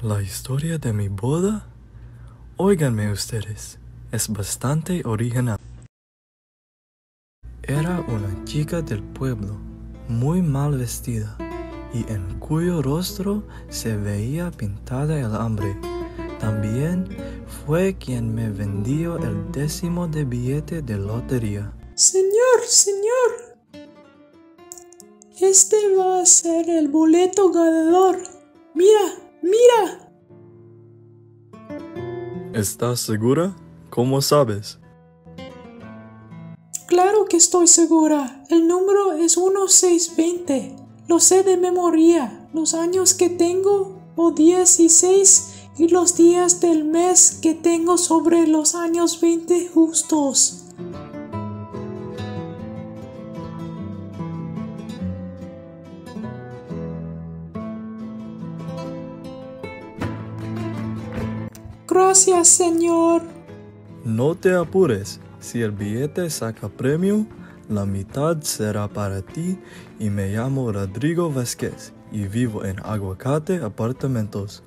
La historia de mi boda, óiganme ustedes, es bastante original. Era una chica del pueblo, muy mal vestida, y en cuyo rostro se veía pintada el hambre. También fue quien me vendió el 10º de billete de lotería. Señor, este va a ser el boleto ganador. Mira. ¿Estás segura? ¿Cómo sabes? Claro que estoy segura. El número es 1620. Lo sé de memoria. Los años que tengo, o 16, y los días del mes que tengo sobre los años 20 justos. Gracias, señor. No te apures. Si el billete saca premio, la mitad será para ti y me llamo Rodrigo Vázquez y vivo en Aguacate Apartamentos.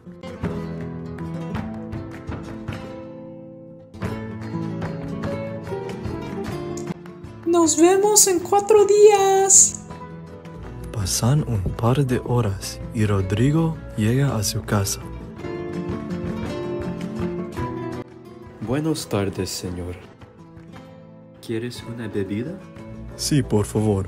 Nos vemos en 4 días. Pasan un par de horas y Rodrigo llega a su casa. Buenas tardes, señor. ¿Quieres una bebida? Sí, por favor.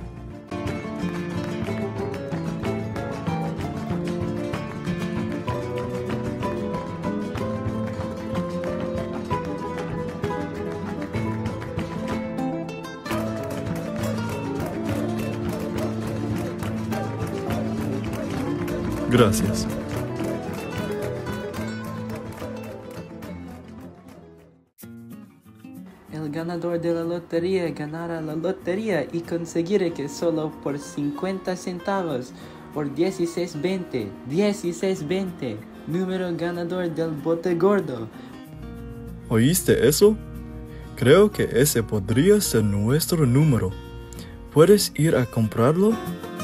Gracias. El ganador de la lotería ganará la lotería y conseguirá que solo por 50 centavos, por 1620, número ganador del bote gordo. ¿Oíste eso? Creo que ese podría ser nuestro número. ¿Puedes ir a comprarlo?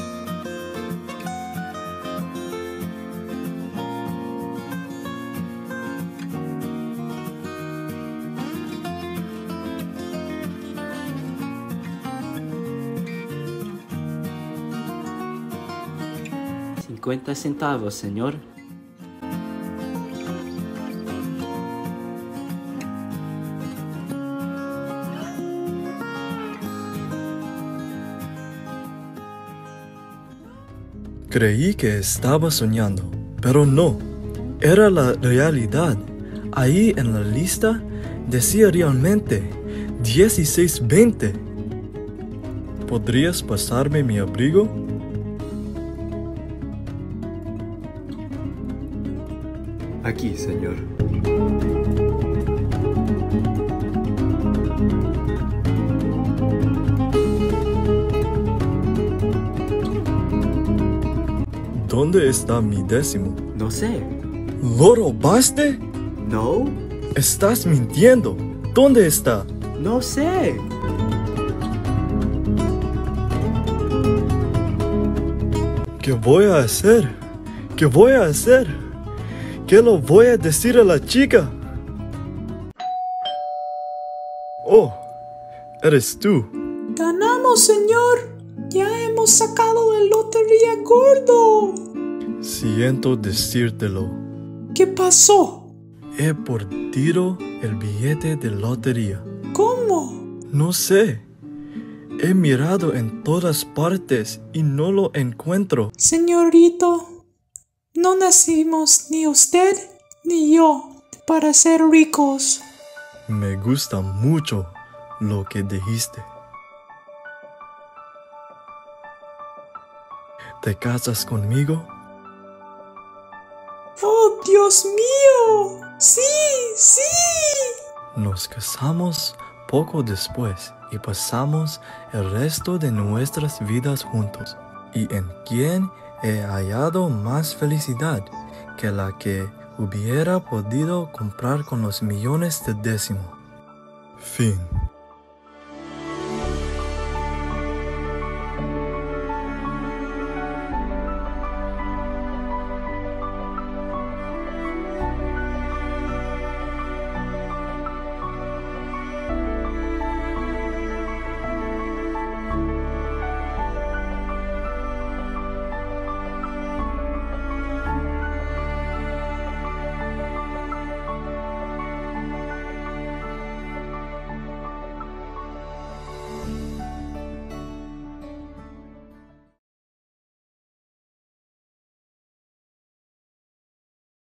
$50, señor. Creí que estaba soñando, pero no. Era la realidad. Ahí en la lista decía realmente 1620. ¿Podrías pasarme mi abrigo? Aquí, señor. ¿Dónde está mi 10º? No sé. ¿Lo robaste? No. Estás mintiendo. ¿Dónde está? No sé. ¿Qué voy a hacer? ¿Qué voy a hacer? ¿Qué lo voy a decir a la chica? Oh, eres tú. Ganamos, señor. Ya hemos sacado la lotería gordo. Siento decírtelo. ¿Qué pasó? He perdido el billete de lotería. ¿Cómo? No sé. He mirado en todas partes y no lo encuentro. Señorito, no nacimos ni usted ni yo para ser ricos. Me gusta mucho lo que dijiste. ¿Te casas conmigo? ¡Oh, Dios mío! ¡Sí! Nos casamos poco después y pasamos el resto de nuestras vidas juntos. ¿Y en quién he hallado más felicidad que la que hubiera podido comprar con los millones de 10º? Fin.